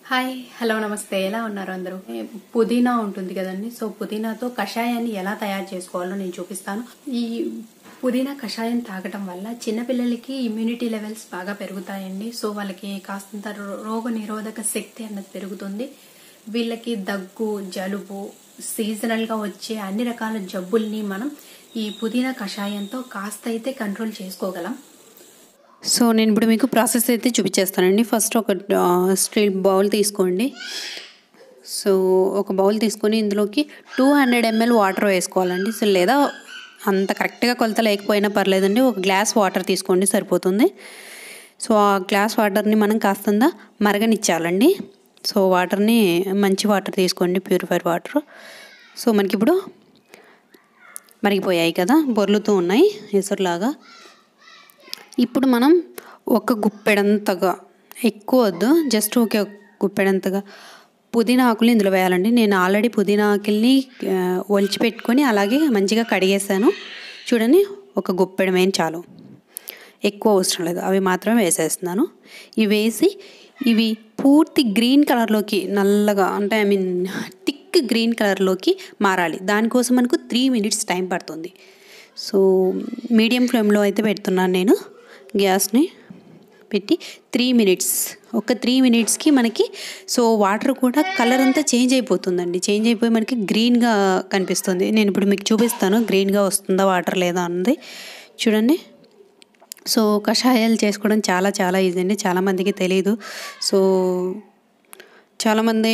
Hi hello నమస్తే ఎలా ఉన్నారు అందరూ పుదీనా ఉంటుంది కదండి సో పుదీనాతో కషాయాన్ని ఎలా తయారు చేసుకోవాలో నేను చూపిస్తాను ఈ పుదీనా కషాయం తాగటం వల్ల చిన్నపిల్లలకి ఇమ్యూనిటీ లెవెల్స్ బాగా పెరుగుతాయండి సో వాళ్ళకి కాస్తంత రోగ నిరోధక శక్తి అన్నది పెరుగుతుంది వీళ్ళకి దగ్గు జలుబు సీజనల్ గా వచ్చే అన్ని రకాల జబ్బుల్ని మనం ఈ పుదీనా కషాయంతో కాస్త అయితే కంట్రోల్ చేసుకోగలం సో నేను ఇప్పుడు మీకు ప్రాసెస్ అయితే చూపించేస్తానండి ఫస్ట్ ఒక స్టీల్ బౌల్ తీసుకోండి సో ఒక బౌల్ తీసుకొని ఇందులోకి 200 ml వాటర్ వేసుకోవాలండి సో లేదా అంత కరెక్ట్గా కొలత లేకపోయినా పర్లేదండి ఒక గ్లాస్ వాటర్ తీసుకోండి సరిపోతుంది సో ఆ గ్లాస్ వాటర్ని మనం కాస్తంత మరగనిచ్చాలండి సో వాటర్ని మంచి వాటర్ తీసుకోండి ప్యూరిఫైడ్ వాటర్ సో మనకి ఇప్పుడు మరిగిపోయాయి కదా బొర్లుతూ ఉన్నాయి ఎసురులాగా ఇప్పుడు మనం ఒక గుప్పెడంతగా ఎక్కువ వద్దు జస్ట్ ఒక గుప్పెడంతగా పుదీనా ఆకులు ఇందులో వేయాలండి నేను ఆల్రెడీ పుదీనా ఆకుల్ని ఒలిచిపెట్టుకొని అలాగే మంచిగా కడిగేసాను చూడండి ఒక గుప్పెడమేం చాలు ఎక్కువ అవసరం లేదు అవి మాత్రమే వేసేస్తున్నాను ఇవి వేసి ఇవి పూర్తి గ్రీన్ కలర్లోకి నల్లగా అంటే ఐ మీన్ థిక్ గ్రీన్ కలర్లోకి మారాలి దానికోసం మనకు 3 minutes టైం పడుతుంది సో మీడియం ఫ్లేమ్లో అయితే పెడుతున్నాను నేను గ్యాస్ని పెట్టి 3 minutes ఒక 3 minutesకి మనకి సో వాటర్ కూడా కలర్ అంతా చేంజ్ అయిపోతుందండి చేంజ్ అయిపోయి మనకి గ్రీన్గా కనిపిస్తుంది నేను ఇప్పుడు మీకు చూపిస్తాను గ్రీన్గా వస్తుందా వాటర్ లేదా అన్నది చూడండి సో కషాయాలు చేసుకోవడం చాలా చాలా ఈజీ అండి చాలామందికి తెలియదు సో చాలామంది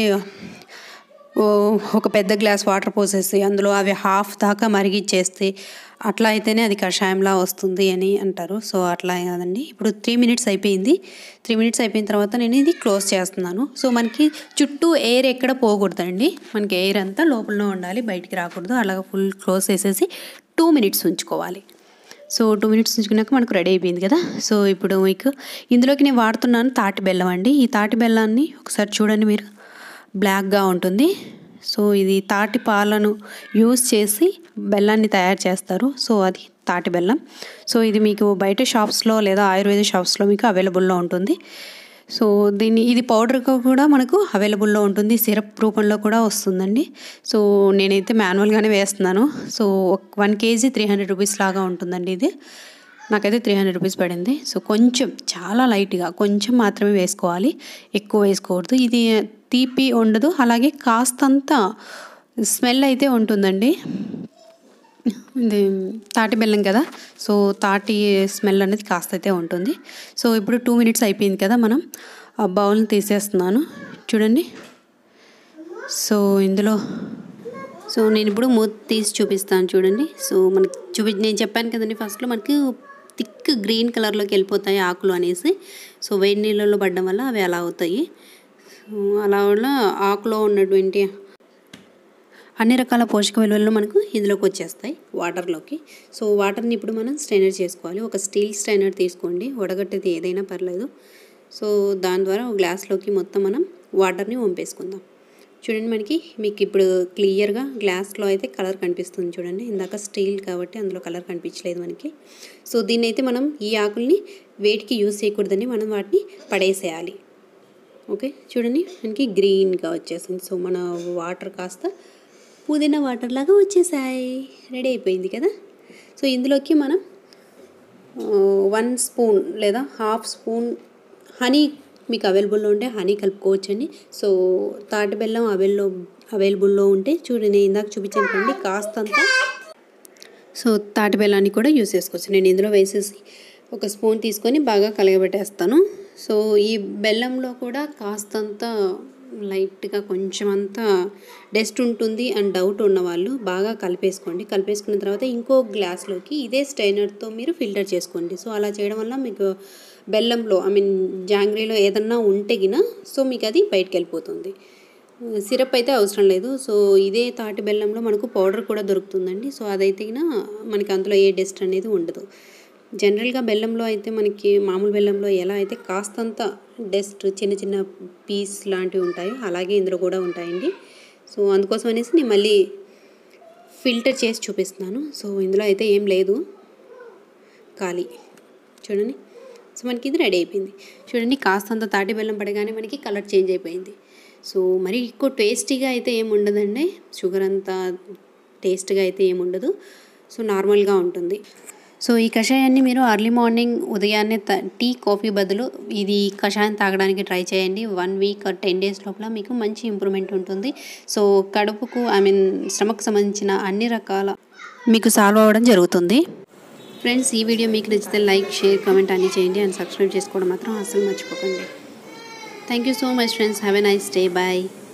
ఒక పెద్ద గ్లాస్ వాటర్ పోసేసి అందులో అవి హాఫ్ దాకా మరిగిచ్చేస్తే అట్లా అయితేనే అది కషాయంలా వస్తుంది అని అంటారు సో అట్లా కాదండి ఇప్పుడు 3 minutes అయిపోయింది 3 minutes అయిపోయిన తర్వాత నేను ఇది క్లోజ్ చేస్తున్నాను సో మనకి చుట్టూ ఎయిర్ ఎక్కడ పోకూడదండి మనకి ఎయిర్ అంతా లోపలనే ఉండాలి బయటికి రాకూడదు అలాగ ఫుల్ క్లోజ్ చేసేసి 2 minutes ఉంచుకోవాలి సో 2 minutes ఉంచుకున్నాక మనకు రెడీ అయిపోయింది కదా సో ఇప్పుడు మీకు ఇందులోకి నేను వాడుతున్నాను తాటి బెల్లం అండి ఈ తాటి బెల్లాన్ని ఒకసారి చూడండి మీరు బ్లాక్గా ఉంటుంది సో ఇది తాటి పాలను యూస్ చేసి బెల్లాన్ని తయారు చేస్తారు సో అది తాటి బెల్లం సో ఇది మీకు బయట షాప్స్లో లేదా ఆయుర్వేద షాప్స్లో మీకు అవైలబుల్లో ఉంటుంది సో ఇది పౌడర్గా కూడా మనకు అవైలబుల్లో ఉంటుంది సిరప్ రూపంలో కూడా వస్తుందండి సో నేనైతే మాన్యువల్గానే వేస్తున్నాను సో 1 kg 300 rupees లాగా ఉంటుందండి ఇది నాకైతే 300 rupees పడింది సో కొంచెం చాలా లైట్గా కొంచెం మాత్రమే వేసుకోవాలి ఎక్కువ వేసుకోకూడదు ఇది తీపి ఉండదు అలాగే కాస్తంత స్మెల్ అయితే ఉంటుందండి ఇది తాటి బెల్లం కదా సో తాటి స్మెల్ అనేది కాస్త అయితే ఉంటుంది సో ఇప్పుడు 2 minutes అయిపోయింది కదా మనం ఆ బౌల్ని తీసేస్తున్నాను చూడండి సో ఇందులో సో నేను ఇప్పుడు మూత తీసి చూపిస్తాను చూడండి సో మనకి నేను చెప్పాను కదండి ఫస్ట్లో మనకి థిక్ గ్రీన్ కలర్లోకి వెళ్ళిపోతాయి ఆకులు అనేసి సో వేడి నీళ్ళలో పడడం వల్ల అవి అలా అవుతాయి సో అలా వల్ల ఆకులో ఉన్నటువంటి అన్ని రకాల పోషక విలువలు మనకు ఇందులోకి వచ్చేస్తాయి వాటర్లోకి సో వాటర్ని ఇప్పుడు మనం స్ట్రైనర్ చేసుకోవాలి ఒక స్టీల్ స్ట్రైనర్ తీసుకోండి వడగట్టేది ఏదైనా పర్లేదు సో దాని ద్వారా ఒక గ్లాస్లోకి మొత్తం మనం వాటర్ని వంపేసుకుందాం చూడండి మీకు ఇప్పుడు క్లియర్గా గ్లాస్లో అయితే కలర్ కనిపిస్తుంది చూడండి ఇందాక స్టీల్ కాబట్టి అందులో కలర్ కనిపించలేదు మనకి సో దీన్ని అయితే మనం ఈ ఆకుల్ని వేటికి యూజ్ చేయకూడదని మనం వాటిని పడేసేయాలి ఓకే చూడండి మనకి గ్రీన్గా వచ్చేసింది సో మన వాటర్ కాస్త పుదీనా వాటర్ లాగా వచ్చేసాయి రెడీ అయిపోయింది కదా సో ఇందులోకి మనం 1 spoon లేదా హాఫ్ స్పూన్ హనీ మీకు అవైలబుల్లో ఉంటే హనీ కలుపుకోవచ్చండి సో తాటి బెల్లం అవైలబుల్లో ఉంటే చూడండి ఇందాక చూపించాను కండి కాస్తంత సో తాటి బెల్లాన్ని కూడా యూజ్ చేసుకోవచ్చు నేను ఇందులో వేసేసి ఒక స్పూన్ తీసుకొని బాగా కలగబెట్టేస్తాను సో ఈ బెల్లంలో కూడా కాస్తంత లైట్గా కొంచెం అంతా డస్ట్ ఉంటుంది అండ్ డౌట్ ఉన్నవాళ్ళు బాగా కలిపేసుకున్న తర్వాత ఇంకో గ్లాస్లోకి ఇదే స్ట్రైనర్తో మీరు ఫిల్టర్ చేసుకోండి సో అలా చేయడం వల్ల మీకు బెల్లంలో ఐ మీన్ జాంగ్రీలో ఏదన్నా ఉంటే గిన సో మీకు అది బయటకు వెళ్ళిపోతుంది సిరప్ అయితే అవసరం లేదు సో ఇదే తాటి బెల్లంలో మనకు పౌడర్ కూడా దొరుకుతుందండి సో అదైతే గిన మనకి అందులో ఏ డస్ట్ అనేది ఉండదు జనరల్గా బెల్లంలో అయితే మనకి మామూలు బెల్లంలో ఎలా అయితే కాస్తంత డస్ట్ చిన్న చిన్న పీస్ లాంటివి ఉంటాయి అలాగే ఇందులో కూడా ఉంటాయండి సో అందుకోసం అనేసి నేను మళ్ళీ ఫిల్టర్ చేసి చూపిస్తున్నాను సో ఇందులో అయితే ఏం లేదు ఖాళీ చూడండి సో మనకి ఇది రెడీ అయిపోయింది. చూడండి కాస్తంత తాటి బెల్లం పడగానే మనకి కలర్ చేంజ్ అయిపోయింది. సో మరి ఎక్కువ టేస్టీగా అయితే ఏమి ఉండదండి, షుగర్ అంతా టేస్ట్గా అయితే ఏముండదు. సో నార్మల్గా ఉంటుంది. సో ఈ కషాయాన్ని మీరు ఎర్లీ మార్నింగ్ ఉదయాన్నే టీ కాఫీ బదులు ఇది కషాయం తాగడానికి ట్రై చేయండి. 1 వీక్ 10 డేస్ లోపల మీకు మంచి ఇంప్రూవ్మెంట్ ఉంటుంది. సో కడుపుకు స్టమక్ సంబంధించిన అన్ని రకాల మీకు సాల్వ్ అవ్వడం జరుగుతుంది. ఫ్రెండ్స్, ఈ వీడియో మీకు నచ్చితే లైక్, షేర్, కామెంట్ అన్నీ చేయండి. అండ్ సబ్స్క్రైబ్ చేసుకోవడం మాత్రం అస్సలు మర్చిపోకండి. Thank you so much friends. Have a nice day. Bye.